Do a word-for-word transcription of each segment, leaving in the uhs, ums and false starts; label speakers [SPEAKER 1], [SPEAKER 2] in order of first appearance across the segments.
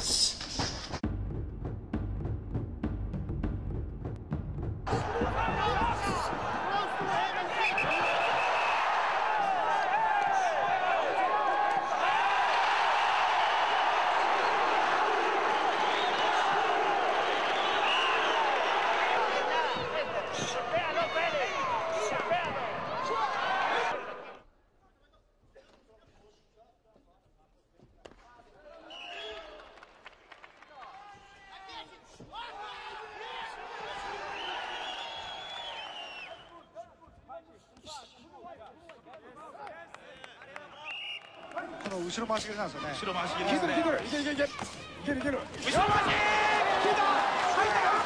[SPEAKER 1] この後ろ回し蹴りなんですよね。
[SPEAKER 2] 後ろ回し蹴りですね。
[SPEAKER 1] いけるいけるいけるいけるいけるいける。
[SPEAKER 2] 後ろ回し。聞いた。入ったよ。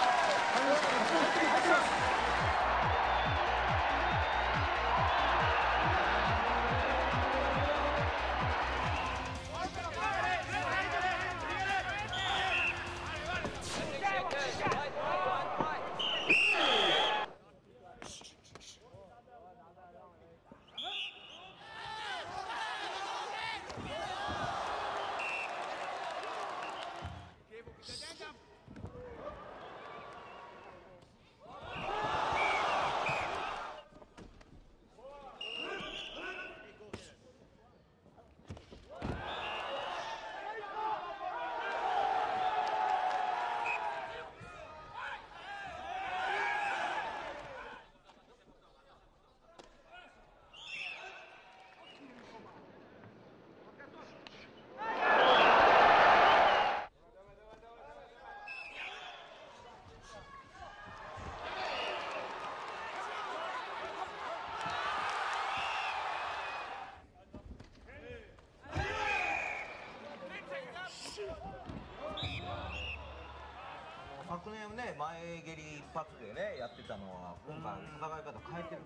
[SPEAKER 3] 昨年ね、前蹴り一発でねやってたのは今回戦い方変えてる。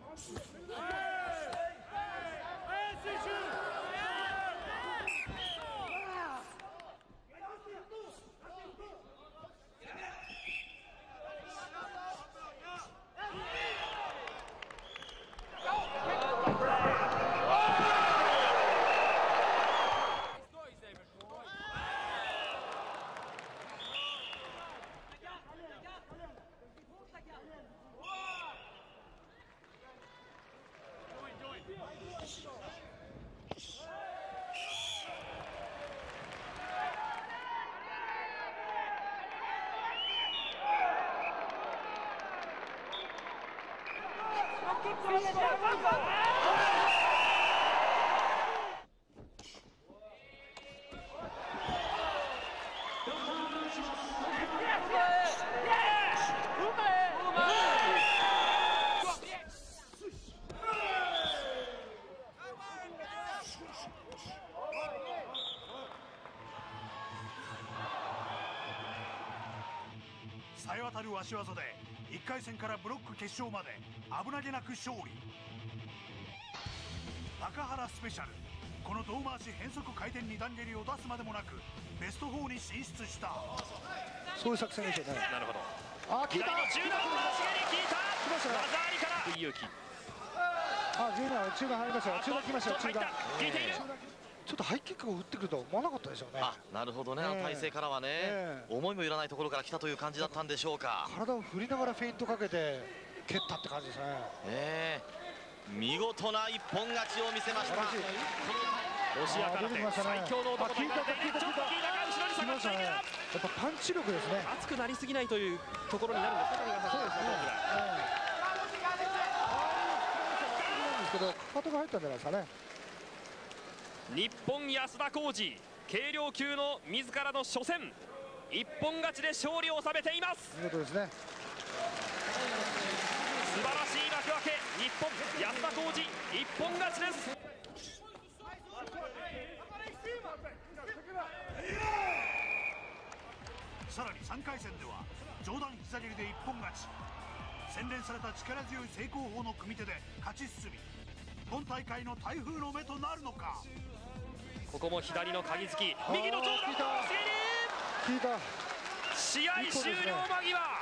[SPEAKER 2] さえ渡る足技でいっかい戦からブロック決勝まで危なげなく勝利。高原スペシャル、この胴回し変則回転二段蹴りを出すまでもなくベストよんに進出した。
[SPEAKER 1] そういう作戦でしょうね。
[SPEAKER 2] なるほど。
[SPEAKER 1] あ、効いた。
[SPEAKER 2] 左の中段回し蹴り効いた。
[SPEAKER 1] 来ましたね。
[SPEAKER 2] 技ありから勇気。
[SPEAKER 1] あ、じゅうなな中段入りましたよ。中段来ましたよ。中段。
[SPEAKER 2] 効いている。
[SPEAKER 1] ちょっとハイキックを打ってくるとは思わなかったでしょうね。
[SPEAKER 4] あ、なるほどね、あの体勢からはね、
[SPEAKER 1] えー、
[SPEAKER 4] 思いもよらないところから来たという感じだったんでしょうか。
[SPEAKER 1] 体を振りながらフェイントかけて蹴ったって感じですね。
[SPEAKER 4] えー、見事な一本勝ちを見せました。
[SPEAKER 2] ロシア空手最強の男と言われている。ちょっと聞いたか、後ろに下がっている。
[SPEAKER 1] やっぱパンチ力ですね。
[SPEAKER 2] 熱くなりすぎないというところになるんですか。そうですね。
[SPEAKER 1] ですけど、かかとが入ったんじゃないですかね。
[SPEAKER 2] 日本安田浩二、軽量級の自らの初戦一本勝ちで勝利を収めています。
[SPEAKER 1] 見事ですね。
[SPEAKER 2] 素晴らしい幕開け、日本安田浩二一本勝ちです。さらにさんかい戦では上段膝蹴りで一本勝ち。洗練された力強い成功法の組み手で勝ち進み、今大会の台風の目となるのか。ここも左の鍵付き、右の上段回し蹴り。試合終了間際。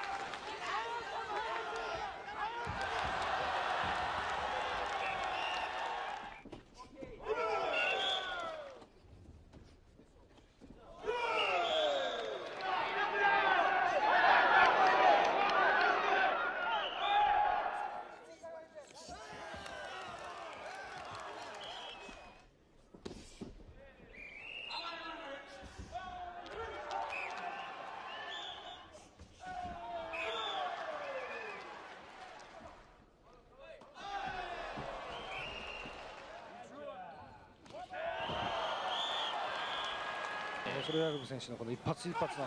[SPEAKER 1] ソルヤルブ選手のこの一発一発の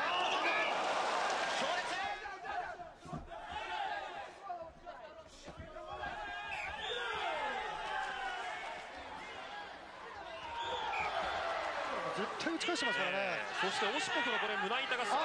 [SPEAKER 1] 絶対打ち返してますからね。
[SPEAKER 5] そしてオシポフのこれ胸板が
[SPEAKER 1] あ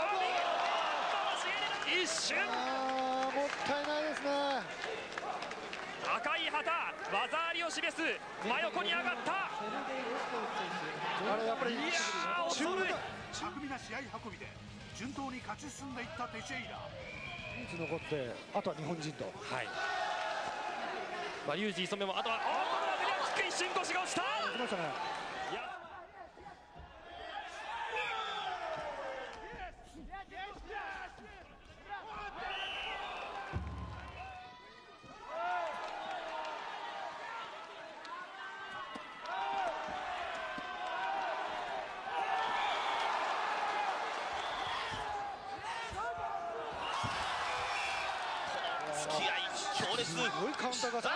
[SPEAKER 5] 一瞬
[SPEAKER 1] あーもったいないですね。
[SPEAKER 5] 赤い旗技ありを示す真横に上がった
[SPEAKER 1] あれやっぱり
[SPEAKER 5] いやー恐るい
[SPEAKER 2] 巧みな試合運びで順当に勝ち進んでいったテシェイラ。
[SPEAKER 1] いつ残ってあとは日本人と。
[SPEAKER 5] はい、まあ、リュウジイソメもあとはおーこのキック一瞬腰が落ちた。
[SPEAKER 1] 来ましたね。
[SPEAKER 5] いや
[SPEAKER 4] 突き合い強烈。
[SPEAKER 1] すごいカウンターが。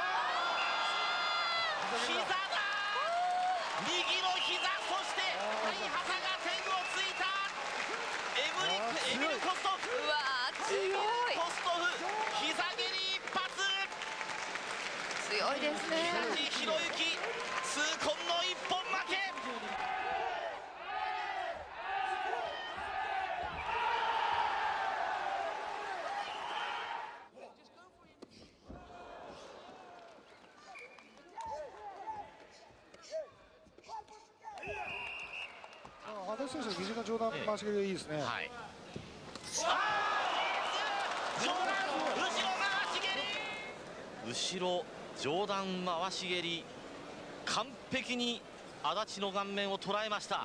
[SPEAKER 4] 膝だ右の膝、そして大旗が天をついた。エムリックエミル・コストフ、
[SPEAKER 6] うわー強い
[SPEAKER 4] コストフ膝蹴り一発。
[SPEAKER 6] 強いですね。
[SPEAKER 4] 東博之痛恨の一本負け。
[SPEAKER 1] あ足立選手の肘の上段回し蹴りがいいですね。
[SPEAKER 4] はい。上段後ろ回し蹴り。後ろ上段回し蹴り、完璧に足立の顔面を捉えました。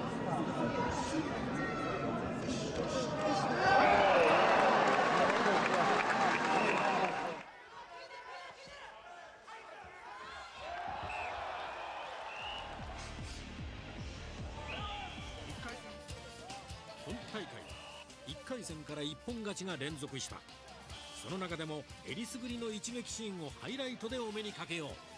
[SPEAKER 7] 本大会はいっかい戦から一本勝ちが連続した。その中でもえりすぐりの一撃シーンをハイライトでお目にかけよう。